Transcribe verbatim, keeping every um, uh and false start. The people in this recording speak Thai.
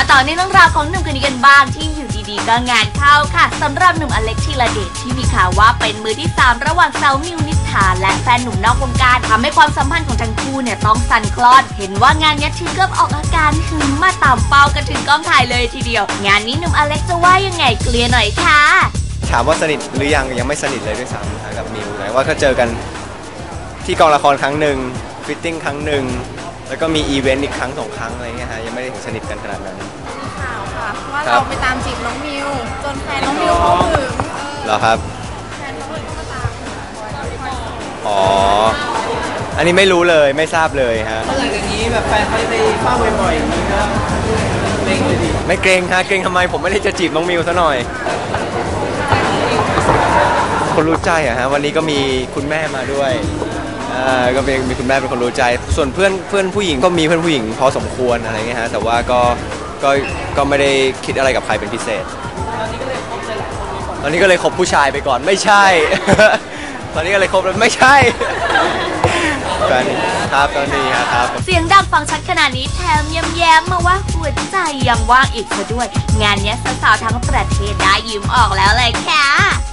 มาต่อในเรื่องราวของหนุ่มคนนี้กันบ้างที่อยู่ดีๆก็งานเข้าค่ะสำหรับหนุ่มอเล็กธีรเดชที่มีข่าวว่าเป็นมือที่สามระหว่างสาวมิวนิษฐาและแฟนหนุ่มนอกวงการทำให้ความสัมพันธ์ของทั้งคู่เนี่ยต้องสั่นคลอนเห็นว่างานนี้ถึงกับออกอาการหึงมาตามเป้ากันถึงกล้องถ่ายเลยทีเดียวงานนี้หนุ่มอเล็กจะว่ายังไงเคลียร์หน่อยค่ะถามว่าสนิทหรือยังยังไม่สนิทเลยด้วยซ้ำกับมิวแต่ว่าก็เจอกันที่กองละครครั้งหนึ่งฟิตติ้งครั้งหนึ่งแล้วก็มีอีเวนต์อีกครั้งสองครั้งอะไรเงี้ยฮะยังไม่ได้ถึงสนิทกันขนาดนั้นมีข่าวค่ะว่าเราไปตามจีบน้องมิวจนแฟนน้องมิวเขาหึงเหรอครับแฟนเขาเลยมาตามอ๋ออันนี้ไม่รู้เลยไม่ทราบเลยฮะหลังจากนี้แบบแฟนเขาไปเฝ้าบ่อยๆอย่างนี้ก็เกรงเลยดิไม่เกรงฮะเกรงทำไมผมไม่ได้จะจีบน้องมิวซะหน่อยคนรู้ใจอะฮะวันนี้ก็มีคุณแม่มาด้วยอ่าก็เป็นมีคุณแม่เป็นคนรู้ใจส่วนเพื่อนเพื่อนผู้หญิงก็มีเพื่อนผู้หญิงพอสมควรอะไรเงี้ยฮะแต่ว่าก็ก็ก็ไม่ได้คิดอะไรกับใครเป็นพิเศษตอนนี้ก็เลยคบเลยตอนนี้ก็เลยคบผู้ชายไปก่อนไม่ใช่ ตอนนี้ก็เลยคบแล้วไม่ใช่กันครับตอนนี้ครับเสียงดังฟังชัดขนาดนี้แถมแย้มๆมาว่าหัวใจยังว่างอีกซะด้วยงานนี้สาวๆทั้งประเทศได้ยิ้มออกแล้วเลยค่ะ